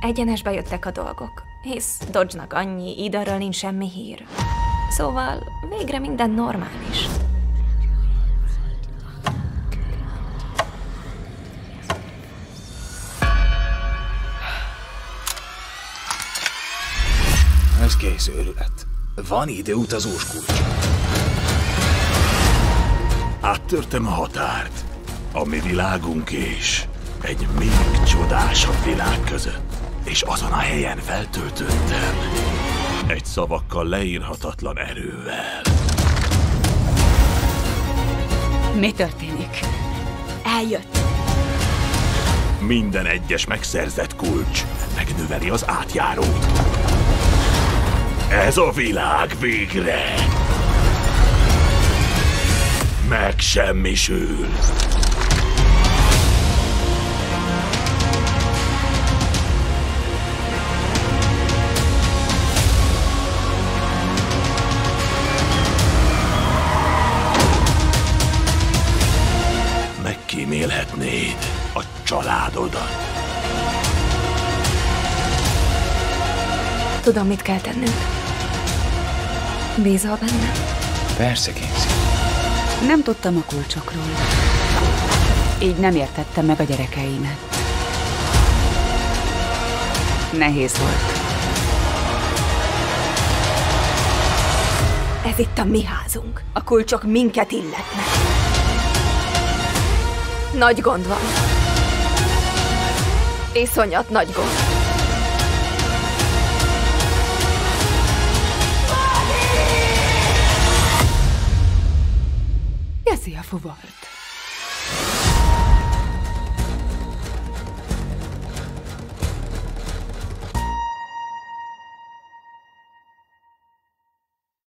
egyenesbe jöttek a dolgok, hisz Dodge-nak annyi, Idarról nincs semmi hír. Szóval végre minden normális. Ez kész őrület. Van időutazós kulcs. Áttörtem a határt. A mi világunk és egy még csodásabb világ között. És azon a helyen feltöltöttem. Egy szavakkal leírhatatlan erővel. Mi történik? Eljött. Minden egyes megszerzett kulcs megnöveli az átjárót. Ez a világ végre megsemmisül. Megkímélhetnéd a családodat. Tudom, mit kell tennünk. Bízol bennem? Persze, Kinsey. Nem tudtam a kulcsokról. Így nem értettem meg a gyerekeimet. Nehéz volt. Ez itt a mi házunk. A kulcsok minket illetnek. Nagy gond van. Iszonyat nagy gond. Keszi a fuvart.